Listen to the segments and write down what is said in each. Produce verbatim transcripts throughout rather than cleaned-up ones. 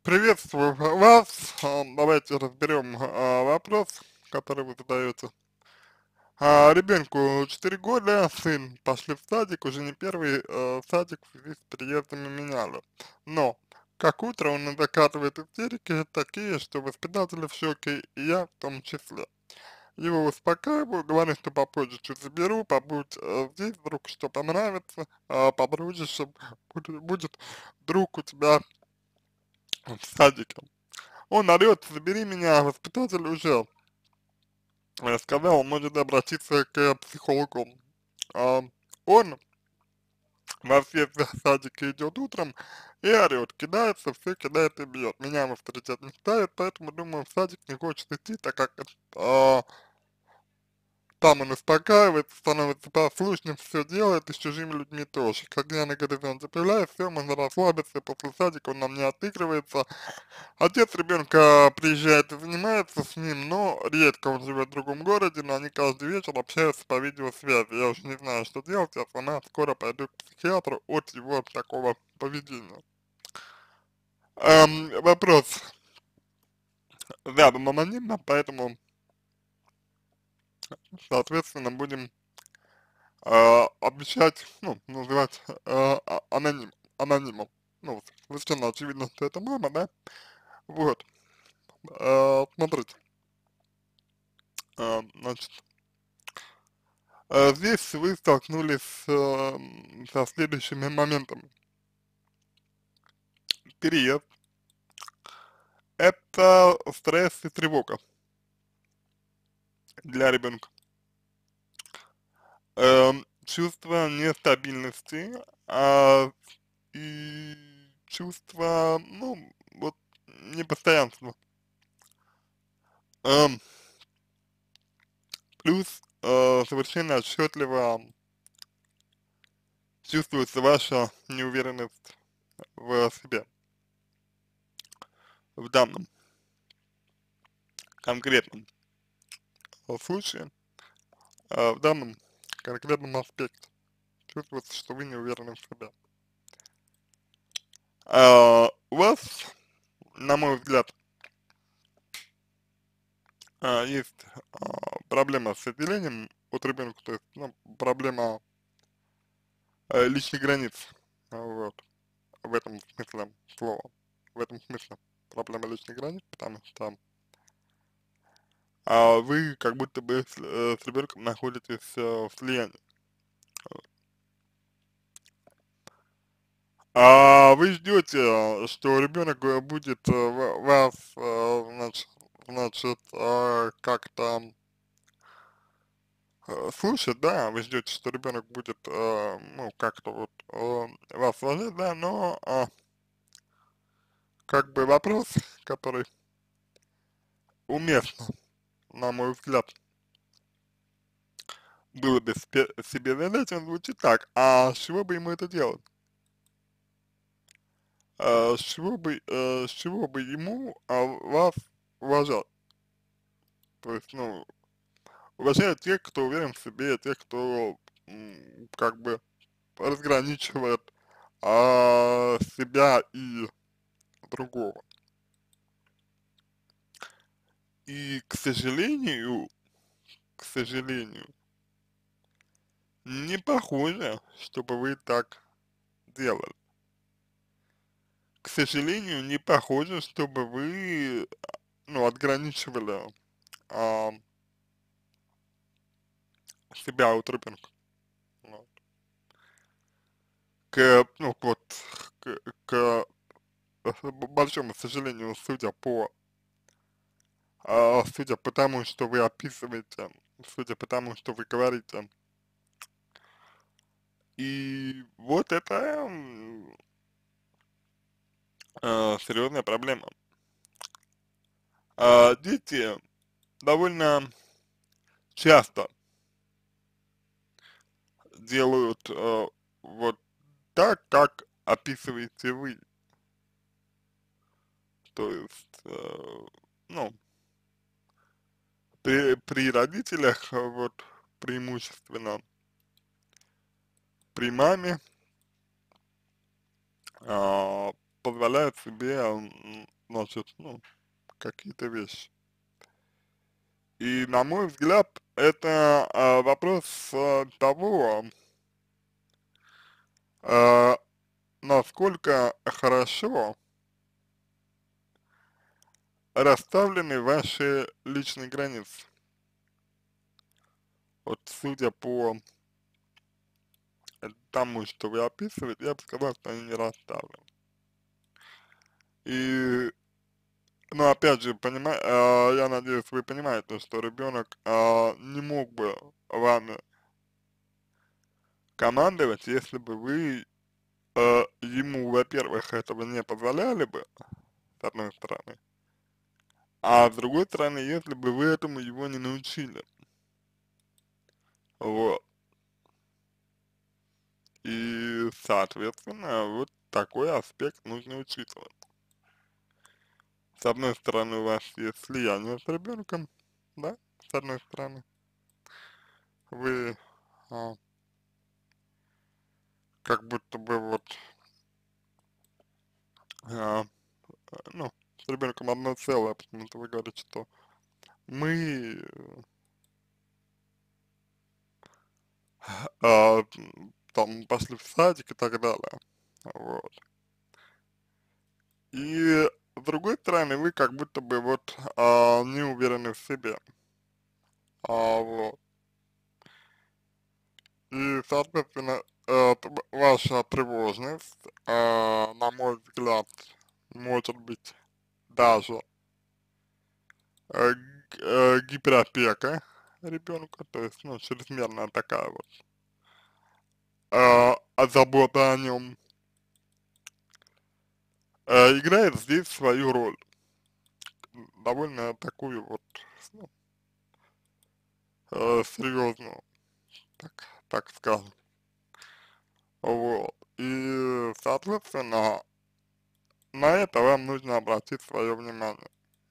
Приветствую вас. А, Давайте разберем а, вопрос, который вы задаете. А, ребенку четыре года, сын, пошли в садик, уже не первый э, садик в связи с переездами меняли. Но, как утро, он закатывает истерики такие, что воспитатели в шоке, и я в том числе. Его успокаиваю, говорю, что попозже чуть заберу, побудь э, здесь, вдруг что понравится, а подружишься, будет, будет друг у тебя в садике. Он орет, забери меня, воспитатель уже э, сказал, он может обратиться к психологу. А, он во все садики идет утром и орет, кидается, все кидает и бьет. Меня в авторитет не ставит, поэтому, думаю, в садик не хочет идти, так как а, там он успокаивается, становится послушным, все делает, и с чужими людьми тоже. Когда я на горизонте появляюсь, все, можно расслабиться, после садика он на мне отыгрывается. Отец ребенка приезжает и занимается с ним, но редко, он живет в другом городе, но они каждый вечер общаются по видеосвязи. Я уже не знаю, что делать, я сама скоро пойду к психиатру от его такого поведения. Эм, вопрос рядом анонимно, поэтому, соответственно, будем э, обещать, ну, называть э, а- аноним, анонимом. Ну, совершенно очевидно, что это мама, да? Вот, э, смотрите, э, значит, э, здесь вы столкнулись с, э, со следующими моментами. Переезд, это стресс и тревога для ребенка. Эм, чувство нестабильности, а, и чувство, ну, вот, непостоянства. Эм, плюс э, совершенно отчетливо чувствуется ваша неуверенность в себе в данном конкретном э, случае, э, в данном конкретном аспекте. Чувствуется, что вы не уверены в себе. А, у вас, на мой взгляд, а, есть а, проблема с отделением от ребенка, то есть, ну, проблема э, личных границ, а, вот, в этом смысле слова, в этом смысле проблема личных границ, потому что а, вы как будто бы с, э, с ребенком находитесь э, в слиянии. А вы ждете, что ребенок э, будет э, ва- вас, э, значит, значит, э, как-то э, слушать, да, вы ждете, что ребенок будет, э, ну, как-то вот э, вас уважать, да, но э, как бы вопрос, который уместно, на мой взгляд, было бы спе- себе задать, он звучит так, а с чего бы ему это делать? А, с чего бы, э, с чего бы ему а, вас уважать? То есть, ну, уважают тех, кто уверен в себе, тех, кто м, как бы разграничивает а, себя и другого. И, к сожалению, к сожалению, не похоже, чтобы вы так делали. К сожалению, не похоже, чтобы вы, ну, отграничивали а, себя от ребенка. Вот. К, ну, вот, к, к большому сожалению, судя по, а, судя по тому, что вы описываете, судя по тому, что вы говорите, и вот это м, а, серьезная проблема. А, дети довольно часто делают э, вот так, как описываете вы. То есть, э, ну, при, при родителях, э, вот, преимущественно при маме, а, позволяют себе м, значит, ну, какие-то вещи. И на мой взгляд, это э, вопрос э, того, э, насколько хорошо расставлены ваши личные границы. Вот судя по тому, что вы описываете, я бы сказал, что они не расставлены. И, ну, опять же, понима, э, я надеюсь, вы понимаете, что ребенок э, не мог бы вами командовать, если бы вы э, ему, во-первых, этого не позволяли бы, с одной стороны, а с другой стороны, если бы вы этому его не научили. Вот. И, соответственно, вот такой аспект нужно учитывать. С одной стороны, у вас есть слияние с ребенком, да, с одной стороны, вы а, как будто бы вот, а, ну, с ребенком одно целое, потому что вы говорите, что мы а, там пошли в садик и так далее, вот. И с другой стороны, вы как будто бы вот а, не уверены в себе, а, вот. И, соответственно, э, т- ваша тревожность, э, на мой взгляд, может быть даже э, г- э, гиперопека ребенка, то есть, ну, чрезмерная такая вот э, а забота о нем, э, играет здесь свою роль, довольно такую вот, ну, э, серьезную, так, так скажем, вот. И, соответственно, на это вам нужно обратить свое внимание.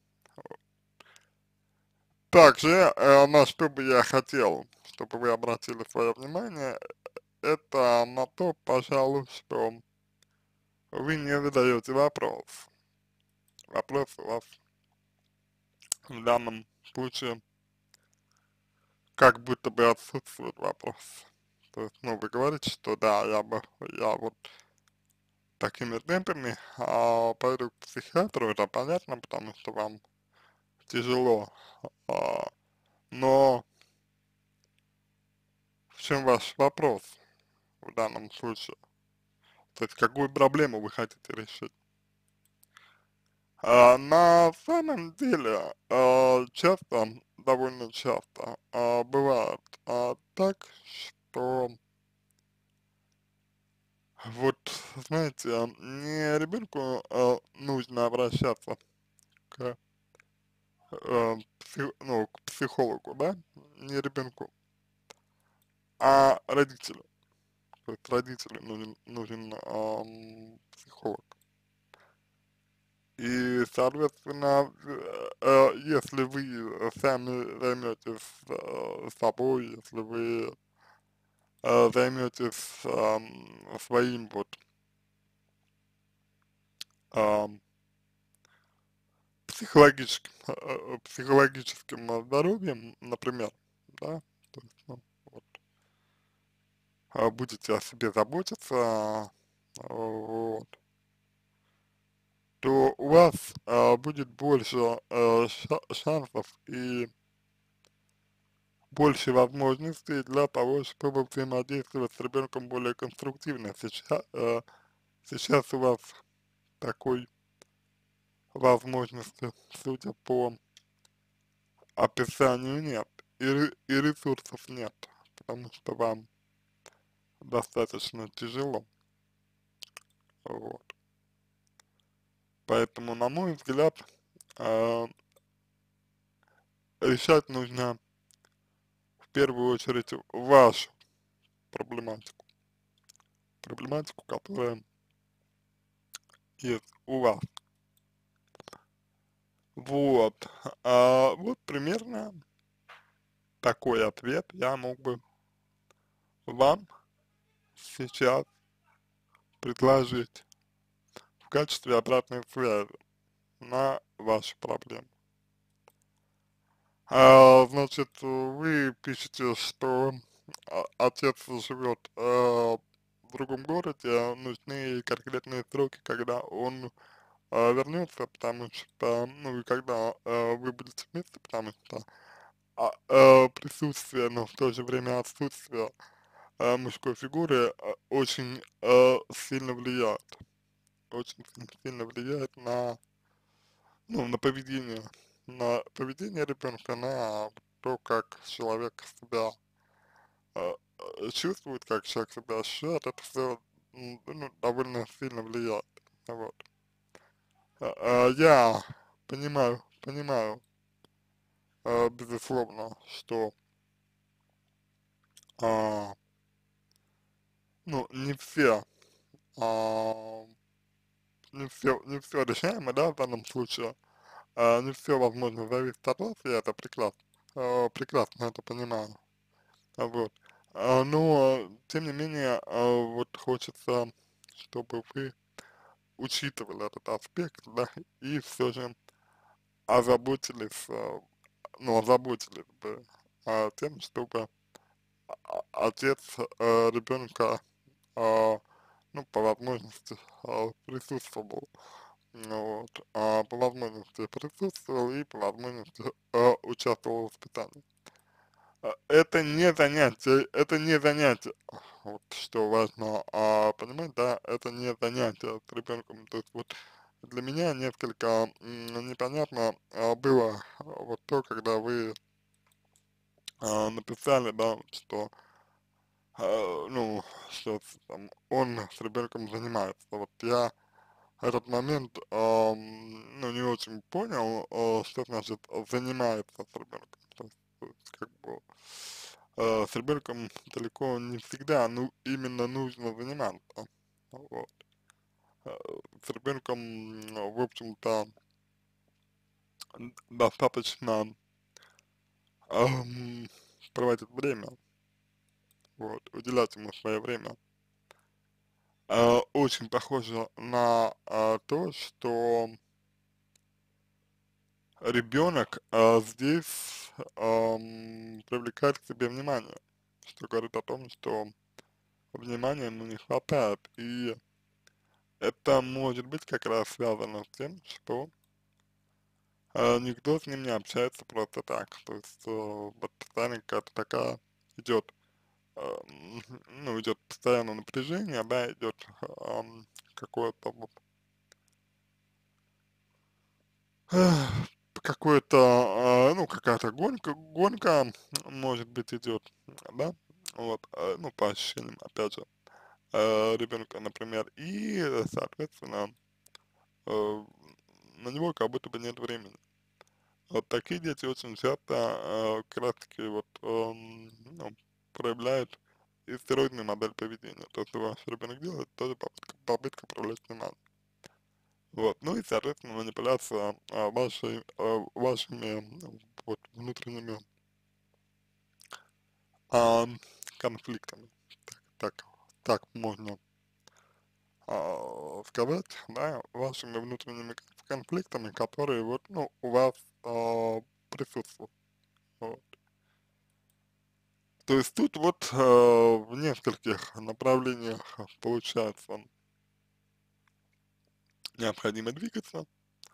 Также, э, на что бы я хотел, чтобы вы обратили свое внимание, это на то, пожалуй, что вы не задаете вопрос. Вопрос у вас в данном случае как будто бы отсутствует вопрос. То есть, ну, вы говорите, что да, я бы, я вот такими темпами а, пойду к психиатру, это понятно, потому что вам тяжело, а, но в чем ваш вопрос в данном случае? То есть, какую проблему вы хотите решить? А, на самом деле, а, часто, довольно часто, а, бывает а, так, что вот, знаете, а, не ребенку а, нужно обращаться к, а, пси- ну, к психологу, да, не ребенку, а родителю. То есть родителю нужен, нужен ам, психолог. И, соответственно, э, э, если вы сами займетесь э, собой, если вы э, займетесь ам, своим вот ам, психологическим, э, э, психологическим э, здоровьем, например, да, то есть, ну, вот, а, будете о себе заботиться, а, вот, то у вас а, будет больше э, ша- шансов и больше возможностей для того, чтобы взаимодействовать с ребенком более конструктивно. Сейчас, э, сейчас у вас такой возможности, судя по описанию, нет. И, ре- и ресурсов нет, потому что вам достаточно тяжело. Вот. Поэтому, на мой взгляд, э, решать нужно в первую очередь вашу проблематику. Проблематику, которая есть у вас. Вот. А, вот примерно такой ответ я мог бы вам сейчас предложить в качестве обратной связи. на ваши проблемы. А, значит, вы пишете, что а, отец живет э, в другом городе, а нужны конкретные сроки, когда он э, вернется, потому что, ну, и когда э, вы будете вместе, потому что а, э, присутствие, но в то же время отсутствие э, мужской фигуры э, очень э, сильно влияет, очень сильно сильно влияет на, ну, на поведение, на поведение ребенка, на то, как человек себя э, э, чувствует, как человек себя ощущает, это все ну, довольно сильно влияет. Вот. А, а, Я понимаю, понимаю, э, безусловно, что а, ну, не все, а, не все, не все решаемо, да, в данном случае, а, не все, возможно, зависит от вас, я это прекрасно, э, прекрасно это понимаю, а, вот. А, но, тем не менее, а, вот хочется, чтобы вы учитывали этот аспект, да, и все же озаботились, а, ну, озаботились бы а, тем, чтобы а- отец э, ребенка, а, ну, по возможности а, присутствовал, ну, вот, а, по возможности присутствовал и по возможности а, участвовал в воспитании. А, Это не занятие, это не занятие, вот что важно а, понимать, да, это не занятие с ребенком, то есть вот для меня несколько м, непонятно а, было а, вот то, когда вы а, написали, да, вот что, а, ну, что с- там, он с ребенком занимается, вот я этот момент, ам, ну, не очень понял, а, что значит занимается с ребенком, то есть, то есть как бы э, с ребенком далеко не всегда, ну, именно нужно заниматься, вот. Э, С ребенком, м, в общем-то, д- достаточно ам, проводить время, вот, уделять ему свое время. Э, очень похоже на а, то, что ребенок а, здесь ам, привлекает к себе внимание, что говорит о том, что внимания ему не хватает, и это может быть как раз связано с тем, что э, никто с ним не общается просто так, то есть э, вот постоянно какая-то такая идет, э, ну, идет постоянное напряжение, да, идет ам, какое-то вот Эх, какое-то, а, ну, какая-то гонка, гонка, может быть, идет, да, вот, а, ну, по ощущениям, опять же, э, ребенка, например, и, э, соответственно, э, на него как будто бы нет времени. Вот такие дети очень часто, э, как раз таки вот, эм, ну, проявляют истероидную модель поведения. То, что ваш ребенок делает, тоже попытка, попытка привлечь внимание. Вот, ну и, соответственно, манипуляция а, вашей, а, вашими ну, вот, внутренними а, конфликтами, так, так, так можно а, сказать, да, вашими внутренними кон- конфликтами, которые вот, ну, у вас а, присутствуют. Вот. То есть тут вот э, в нескольких направлениях получается необходимо двигаться,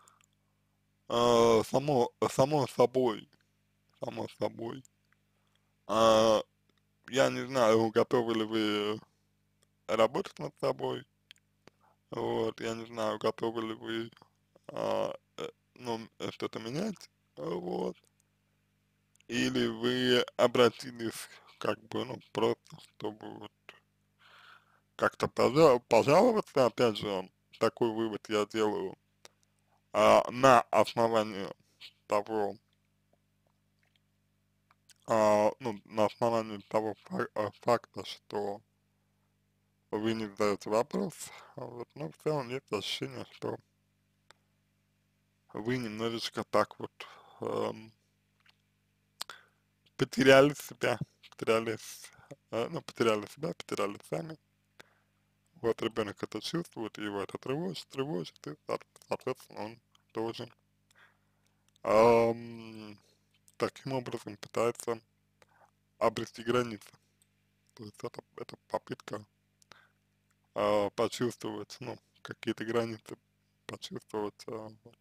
а, само, само собой, само собой. А, я не знаю, готовы ли вы работать над собой, вот, я не знаю, готовы ли вы, а, э, ну, э, что-то менять, э, вот, или вы обратились, как бы, ну, просто, чтобы вот как-то пожал пожаловаться, опять же, такой вывод я делаю, а, на основании того, а, ну, на основании того фа а, факта, что вы не задаете вопрос, а вот, но в целом есть ощущение, что вы немножечко так вот эм, потеряли себя, потеряли, с- э, ну, потеряли себя, потеряли сами. Вот ребенок это чувствует, его это тревожит, тревожит, и, соот- соответственно, он должен ам, таким образом пытается обрести границы. То есть это, это попытка а, почувствовать, ну, какие-то границы, почувствовать, а, вот,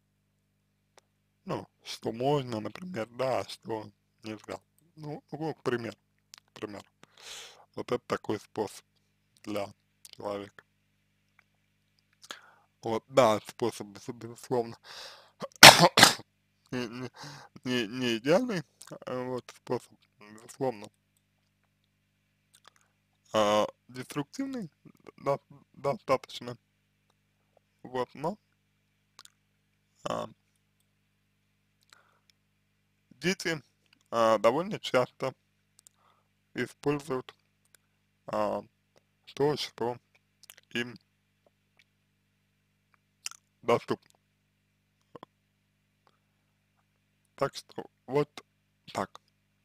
ну, что можно, например, да, а что нельзя. Ну, ну, к примеру, к примеру. Вот это такой способ для человека. Вот, да, способ, без- безусловно, не, не, не не идеальный, а, вот, способ, безусловно, а, деструктивный, да, достаточно, вот, но а, дети а, довольно часто используют а, то, что им доступно. Так что вот так.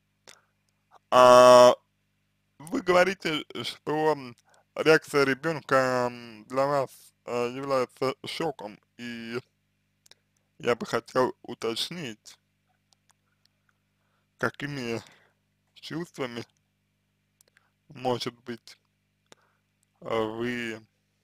А вы говорите, что реакция ребенка для вас а, является шоком, и я бы хотел уточнить, какими чувствами, может быть, а, вы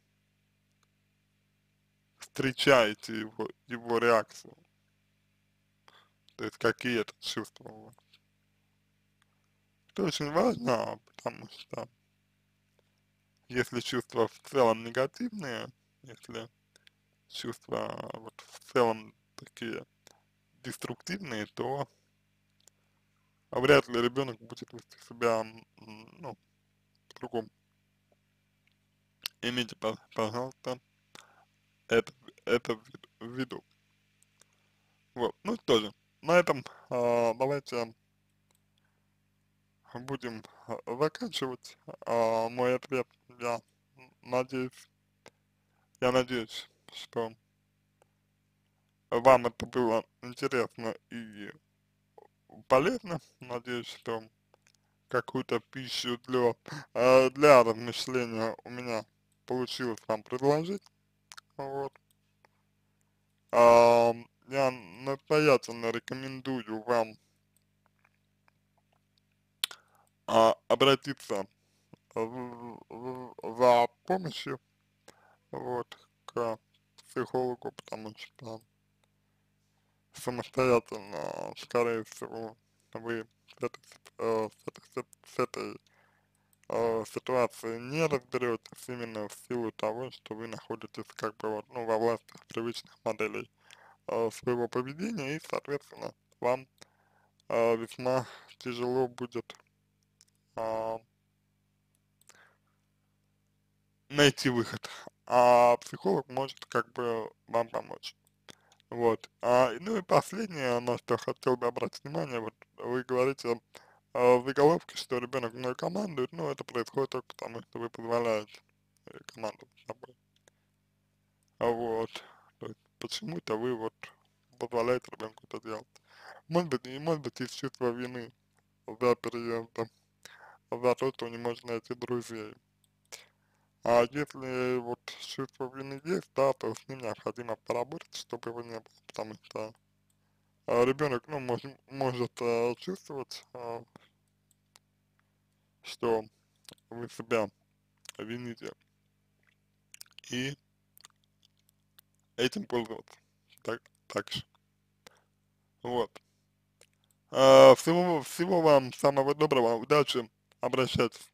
встречаете его, его реакцию, то есть какие это чувства у вас. Это очень важно, потому что если чувства в целом негативные, если чувства вот в целом такие деструктивные, то вряд ли ребенок будет вести себя, м, ну, по-другому. Имейте, по- пожалуйста, это, это в вид- в виду. Вот, ну что же, на этом а, давайте будем а, заканчивать а, мой ответ. Я надеюсь, я надеюсь, что вам это было интересно и полезно. Надеюсь, что какую-то пищу для, э, для размышления у меня получилось вам предложить. Вот. А, я настоятельно рекомендую вам а, обратиться в- в- за помощью вот, к психологу, потому что самостоятельно, скорее всего, вы с этой, э, с этой, с этой э, ситуации не разберетесь именно в силу того, что вы находитесь как бы вот, ну, во власти привычных моделей э, своего поведения, и, соответственно, вам э, весьма тяжело будет э, найти выход, а психолог может как бы вам помочь. Вот. А, ну и последнее, на что хотел бы обратить внимание, вот вы говорите э, в заголовке, что ребенок мной командует, но это происходит только потому, что вы позволяете э, командовать собой. А вот, то есть почему-то вы вот позволяете ребенку это делать. Может быть, и может быть из чувства вины за переездом, за то, что не может найти друзей. А если вот чувство вины есть, да, то с ним необходимо поработать, чтобы его не было, потому что а, ребенок, ну, может, может а, чувствовать, а, что вы себя вините, и этим пользоваться. Так, так же. Вот. А, всего, всего вам самого доброго, удачи, обращайтесь.